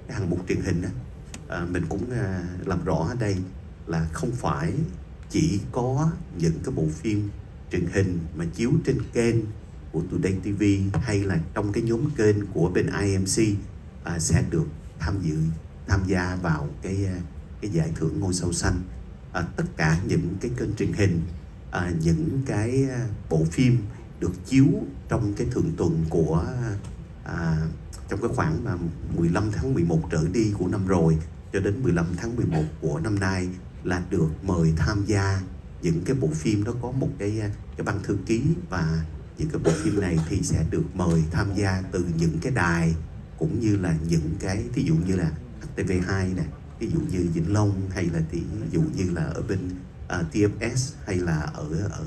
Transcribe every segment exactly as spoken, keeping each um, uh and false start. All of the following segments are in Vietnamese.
cái hạng mục truyền hình á, à, mình cũng à, làm rõ ở đây là không phải chỉ có những cái bộ phim truyền hình mà chiếu trên kênh của Today ti vi hay là trong cái nhóm kênh của bên i em xê à, sẽ được tham dự tham gia vào cái cái giải thưởng ngôi sao xanh. À, tất cả những cái kênh truyền hình, à, những cái bộ phim được chiếu trong cái thượng tuần của à, trong cái khoảng mà mười lăm tháng mười một trở đi của năm rồi cho đến mười lăm tháng mười một của năm nay là được mời tham gia. Những cái bộ phim đó có một cái cái ban thư ký, và những cái bộ phim này thì sẽ được mời tham gia từ những cái đài cũng như là những cái ví dụ như là hát tê vê hai nè, ví dụ như Vĩnh Long, hay là ví dụ như là ở bên uh, tê ép ét hay là ở ở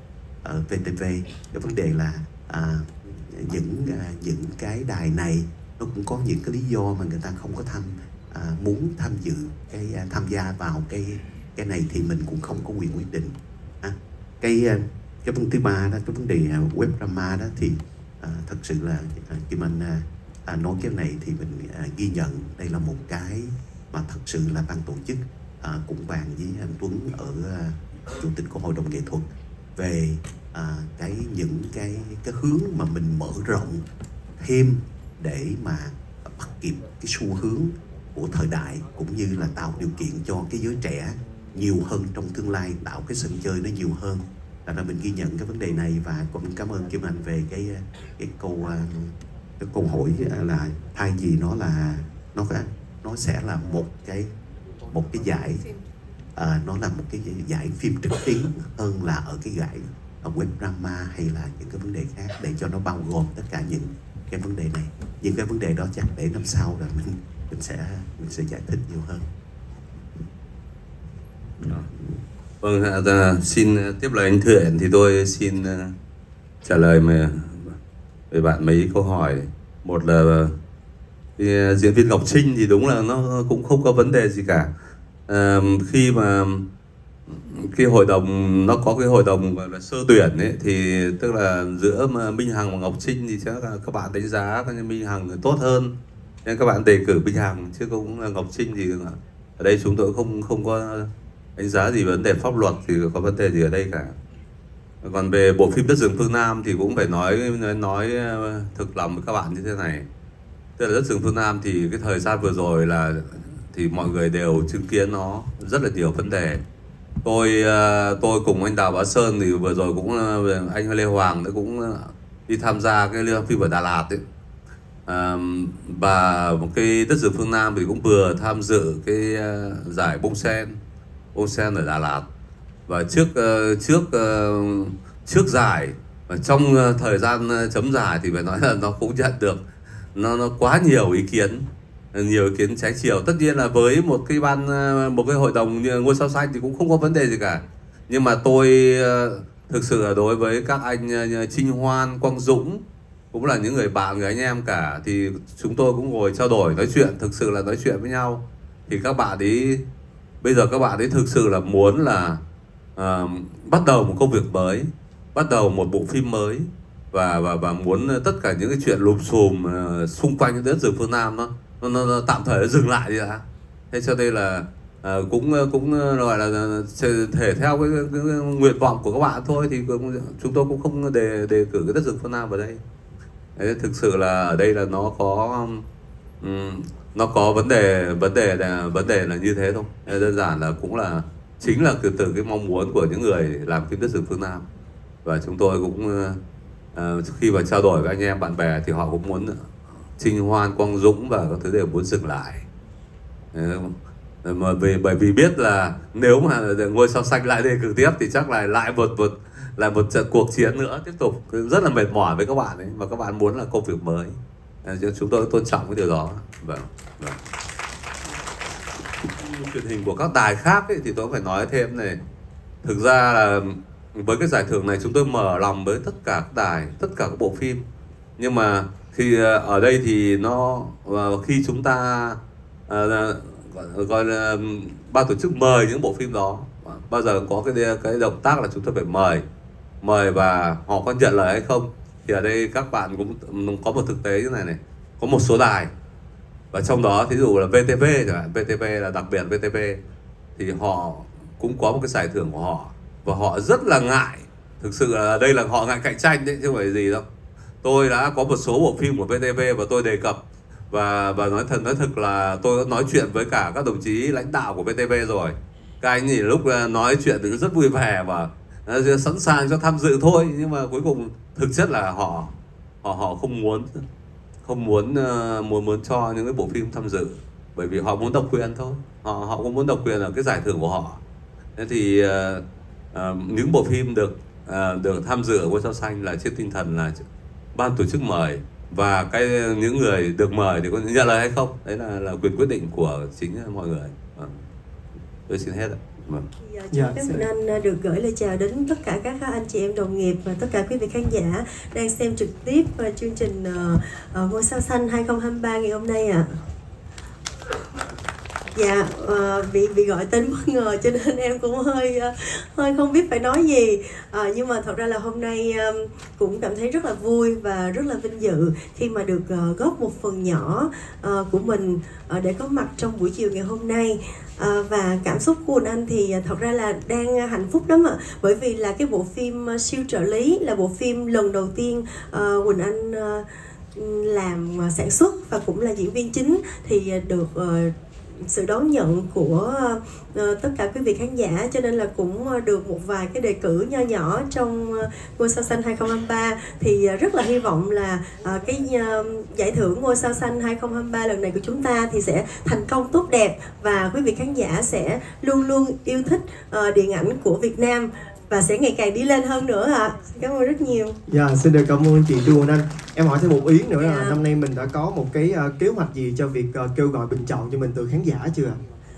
ở vê tê vê. Cái vấn đề là uh, những uh, những cái đài này nó cũng có những cái lý do mà người ta không có tham uh, muốn tham dự cái uh, tham gia vào cái cái này thì mình cũng không có quyền quyết định. À, cái uh, cái vấn thứ ba đó, cái vấn đề uh, web drama đó thì uh, thật sự là uh, khi mình uh, À, nói cái này thì mình à, ghi nhận đây là một cái mà thật sự là ban tổ chức à, cũng bàn với anh Tuấn ở à, chủ tịch của hội đồng nghệ thuật về à, cái những cái cái hướng mà mình mở rộng thêm để mà bắt kịp cái xu hướng của thời đại, cũng như là tạo điều kiện cho cái giới trẻ nhiều hơn trong tương lai, tạo cái sân chơi nó nhiều hơn. Là mình ghi nhận cái vấn đề này, và cũng cảm ơn Kim Anh về cái cái câu cái câu hỏi là thay vì nó là nó nó sẽ là một cái một cái giải à, nó là một cái giải phim trực tuyến hơn là ở cái giải ở web drama hay là những cái vấn đề khác, để cho nó bao gồm tất cả những cái vấn đề này. Những cái vấn đề đó chắc để năm sau rồi mình mình sẽ mình sẽ giải thích nhiều hơn. Vâng, à, xin tiếp lời anh Thiện thì tôi xin uh, trả lời mà về bạn mấy câu hỏi. Một là cái uh, diễn viên Ngọc Trinh thì đúng là nó cũng không có vấn đề gì cả. À, khi mà cái hội đồng nó có cái hội đồng gọi là sơ tuyển ấy, thì tức là giữa Minh Hằng và Ngọc Trinh thì chắc là các bạn đánh giá các Minh Hằng tốt hơn nên các bạn đề cử Minh Hằng, chứ cũng là Ngọc Trinh thì ở đây chúng tôi không không có đánh giá gì vấn đề pháp luật thì có vấn đề gì ở đây cả. Còn về bộ phim Đất Rừng Phương Nam thì cũng phải nói nói thực lòng với các bạn như thế này. Tức là Đất Rừng Phương Nam thì cái thời gian vừa rồi là thì mọi người đều chứng kiến nó rất là nhiều vấn đề. Tôi tôi cùng anh Đào Bá Sơn thì vừa rồi cũng anh Lê Hoàng đã cũng đi tham gia cái liên hoan phim ở Đà Lạt ấy. À, và cái Đất Rừng Phương Nam thì cũng vừa tham dự cái giải bông sen bông sen ở Đà Lạt. Và trước trước trước giải và trong thời gian chấm giải thì phải nói là nó cũng nhận được nó nó quá nhiều ý kiến, nhiều ý kiến trái chiều. Tất nhiên là với một cái ban một cái hội đồng như Ngôi Sao Xanh thì cũng không có vấn đề gì cả, nhưng mà tôi thực sự là đối với các anh Trinh Hoan, Quang Dũng cũng là những người bạn, người anh em cả, thì chúng tôi cũng ngồi trao đổi nói chuyện, thực sự là nói chuyện với nhau. Thì các bạn ấy bây giờ các bạn ấy thực sự là muốn là uh, bắt đầu một công việc mới, bắt đầu một bộ phim mới, và và và muốn tất cả những cái chuyện lùm xùm uh, xung quanh Đất Rừng Phương Nam nó nó, nó, nó tạm thời nó dừng lại đi đã. Thế cho nên là uh, cũng cũng gọi là thể theo cái, cái, cái nguyện vọng của các bạn thôi, thì cũng, chúng tôi cũng không đề đề cử cái Đất Rừng Phương Nam vào đây. Đấy, thực sự là ở đây là nó có um, nó có vấn đề vấn đề là vấn đề là như thế thôi. Đơn giản là cũng là chính là từ từ cái mong muốn của những người làm phim Đất Rừng Phương Nam, và chúng tôi cũng uh, khi mà trao đổi với anh em bạn bè thì họ cũng muốn Trinh Hoan, Quang Dũng và các thứ đều muốn dừng lại. Đấy, mà vì bởi vì biết là nếu mà Ngôi Sao Xanh lại đề cử tiếp thì chắc là lại một một là một trận cuộc chiến nữa tiếp tục rất là mệt mỏi với các bạn ấy, và các bạn muốn là công việc mới. Chúng tôi tôn trọng cái điều đó. Vâng, vâng. Truyền hình của các đài khác ấy, thì tôi phải nói thêm này, thực ra là với cái giải thưởng này chúng tôi mở lòng với tất cả các đài, tất cả các bộ phim, nhưng mà khi ở đây thì nó khi chúng ta uh, gọi là ban tổ chức mời những bộ phim đó, bao giờ có cái cái động tác là chúng tôi phải mời mời và họ có nhận lời hay không. Thì ở đây các bạn cũng có một thực tế như này này, có một số đài Và trong đó thí dụ là vê tê vê chẳng hạn, vê tê vê là đặc biệt, vê tê vê thì họ cũng có một cái giải thưởng của họ và họ rất là ngại. Thực sự là đây là họ ngại cạnh tranh đấy chứ không phải gì đâu. Tôi đã có một số bộ phim của vê tê vê và tôi đề cập và và nói thật nói thật là tôi đã nói chuyện với cả các đồng chí lãnh đạo của vê tê vê rồi. Các anh thì lúc nói chuyện thì rất vui vẻ và sẵn sàng cho tham dự thôi, nhưng mà cuối cùng thực chất là họ họ họ không muốn không muốn uh, muốn muốn cho những cái bộ phim tham dự, bởi vì họ muốn độc quyền thôi. Họ họ cũng muốn độc quyền ở cái giải thưởng của họ. Thế thì uh, uh, những bộ phim được uh, được tham dự ở Ngôi Sao Xanh là trên tinh thần là ban tổ chức mời, và cái những người được mời thì có nhận lời hay không đấy là là quyền quyết định của chính mọi người. Vâng. Tôi xin hết ạ. Vâng. Dạ, dạ, phép mình anh được gửi lời chào đến tất cả các anh chị em đồng nghiệp và tất cả quý vị khán giả đang xem trực tiếp chương trình uh, uh, Ngôi Sao Xanh hai không hai ba ngày hôm nay ạ. À. Dạ, uh, bị bị gọi tên bất ngờ cho nên em cũng hơi uh, hơi không biết phải nói gì. Uh, nhưng mà thật ra là hôm nay um, cũng cảm thấy rất là vui và rất là vinh dự khi mà được uh, góp một phần nhỏ uh, của mình uh, để có mặt trong buổi chiều ngày hôm nay. Uh, và cảm xúc của Quỳnh Anh thì uh, thật ra là đang hạnh phúc lắm ạ. Bởi vì là cái bộ phim uh, Siêu Trợ Lý là bộ phim lần đầu tiên uh, Quỳnh Anh uh, làm uh, sản xuất và cũng là diễn viên chính, thì uh, được uh, sự đón nhận của uh, tất cả quý vị khán giả, cho nên là cũng uh, được một vài cái đề cử nho nhỏ trong uh, Ngôi Sao Xanh hai không hai ba. Thì uh, rất là hy vọng là uh, cái uh, giải thưởng Ngôi Sao Xanh hai không hai ba lần này của chúng ta thì sẽ thành công tốt đẹp, và quý vị khán giả sẽ luôn luôn yêu thích uh, điện ảnh của Việt Nam và sẽ ngày càng đi lên hơn nữa ạ. À. Cảm ơn rất nhiều. Dạ, xin được cảm ơn chị Trương Quỳnh Anh. Em hỏi thêm một ý nữa là dạ. năm nay mình đã có một cái uh, kế hoạch gì cho việc uh, kêu gọi bình chọn cho mình từ khán giả chưa ạ?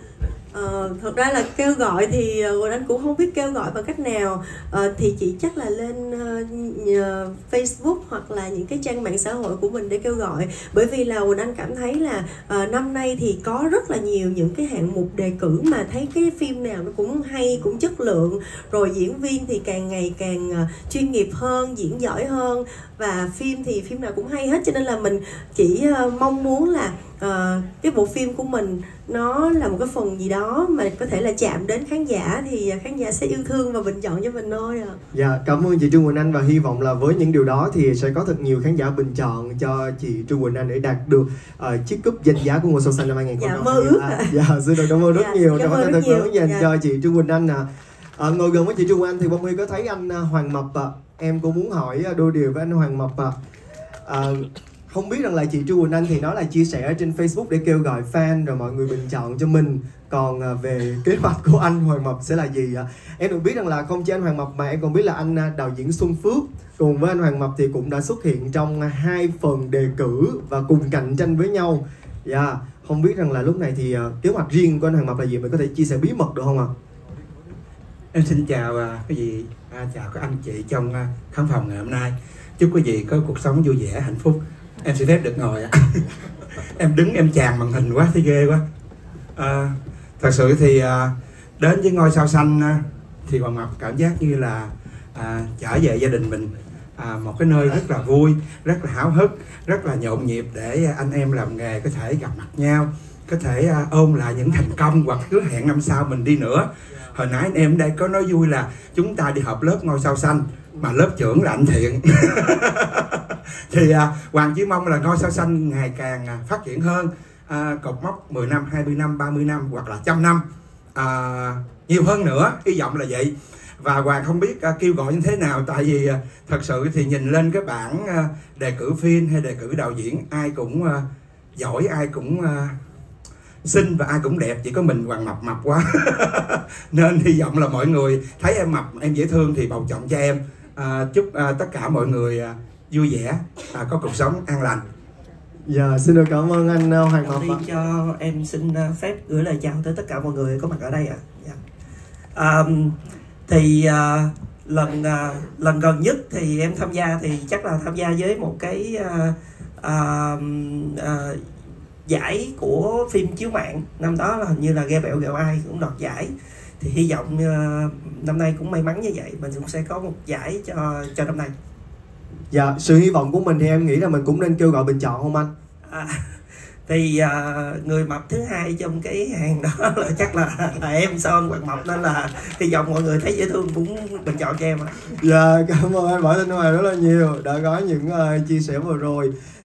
Ờ, thật ra là kêu gọi thì Quỳnh Anh cũng không biết kêu gọi bằng cách nào. Ờ, thì chỉ chắc là lên uh, Facebook hoặc là những cái trang mạng xã hội của mình để kêu gọi. Bởi vì là Quỳnh Anh cảm thấy là uh, năm nay thì có rất là nhiều những cái hạng mục đề cử mà thấy cái phim nào nó cũng hay, cũng chất lượng, rồi diễn viên thì càng ngày càng uh, chuyên nghiệp hơn, diễn giỏi hơn, và phim thì phim nào cũng hay hết. Cho nên là mình chỉ uh, mong muốn là uh, cái bộ phim của mình nó là một cái phần gì đó mà có thể là chạm đến khán giả, thì khán giả sẽ yêu thương và bình chọn cho mình thôi à. Dạ, cảm ơn chị Trương Quỳnh Anh, và hy vọng là với những điều đó thì sẽ có thật nhiều khán giả bình chọn cho chị Trương Quỳnh Anh để đạt được uh, chiếc cúp danh giá của Ngôi Sao Xanh năm hai không hai ba. Dạ, mơ ước à. Dạ, xin được cảm ơn rất dạ, nhiều trong cái thật lớn dành dạ. cho chị Trương Quỳnh Anh. À. À, ngồi gần với chị Trương Quỳnh Anh thì Bông Huy có thấy anh Hoàng Mập à. Em cũng muốn hỏi đôi điều với anh Hoàng Mập à. À, không biết rằng là chị Trương Quỳnh Anh thì nói là chia sẻ trên Facebook để kêu gọi fan rồi mọi người bình chọn cho mình. Còn về kế hoạch của anh Hoàng Mập sẽ là gì ạ? Em được biết rằng là không chỉ anh Hoàng Mập mà em còn biết là anh đạo diễn Xuân Phước cùng với anh Hoàng Mập thì cũng đã xuất hiện trong hai phần đề cử và cùng cạnh tranh với nhau. Dạ, yeah. Không biết rằng là lúc này thì kế hoạch riêng của anh Hoàng Mập là gì? Mình có thể chia sẻ bí mật được không ạ? Em xin chào quý vị, à, chào các anh chị trong khán phòng ngày hôm nay. Chúc quý vị có cuộc sống vui vẻ, hạnh phúc. Em xin phép được ngồi ạ. Em đứng em chàng màn hình quá, thấy ghê quá. À, thật sự thì à, đến với Ngôi Sao Xanh à, thì Hoàng Mập cảm giác như là à, trở về gia đình mình, à, một cái nơi rất là vui, rất là háo hức, rất là nhộn nhịp để anh em làm nghề có thể gặp mặt nhau, có thể à, ôn lại những thành công hoặc hứa hẹn năm sau mình đi nữa. Hồi nãy anh em đây có nói vui là chúng ta đi họp lớp Ngôi Sao Xanh mà lớp trưởng là anh Thiện. Thì à, Hoàng chỉ mong là Ngôi Sao Xanh ngày càng à, phát triển hơn, à, cột mốc mười năm, hai mươi năm, ba mươi năm hoặc là trăm năm, à, nhiều hơn nữa, hy vọng là vậy. Và Hoàng không biết à, kêu gọi như thế nào, tại vì à, thật sự thì nhìn lên cái bảng à, đề cử phim hay đề cử đạo diễn, ai cũng à, giỏi, ai cũng à, xinh và ai cũng đẹp, chỉ có mình Hoàng Mập mập quá. Nên hy vọng là mọi người thấy em mập, em dễ thương thì bầu chọn cho em. À, chúc à, tất cả mọi người à, vui vẻ, à, có cuộc sống an lành. Dạ, xin được cảm ơn anh uh, Hoàng Mập. Đi cho em xin uh, phép gửi lời chào tới tất cả mọi người có mặt ở đây ạ. À. Dạ. À, thì uh, lần uh, lần gần nhất thì em tham gia thì chắc là tham gia với một cái uh, uh, uh, giải của phim chiếu mạng. Năm đó là hình như là Ghe Bẹo Gẹo Ai cũng đoạt giải. Thì hy vọng uh, năm nay cũng may mắn như vậy, mình cũng sẽ có một giải cho cho năm nay. Dạ, sự hy vọng của mình thì em nghĩ là mình cũng nên kêu gọi bình chọn không anh? À, Thì à, người mập thứ hai trong cái hàng đó là chắc là, là em Son Hoàng Mập, nên là hy vọng mọi người thấy dễ thương cũng bình chọn cho em ạ. Dạ, cảm ơn anh Võ Thanh Hoàng rất là nhiều đã có những uh, chia sẻ vừa rồi.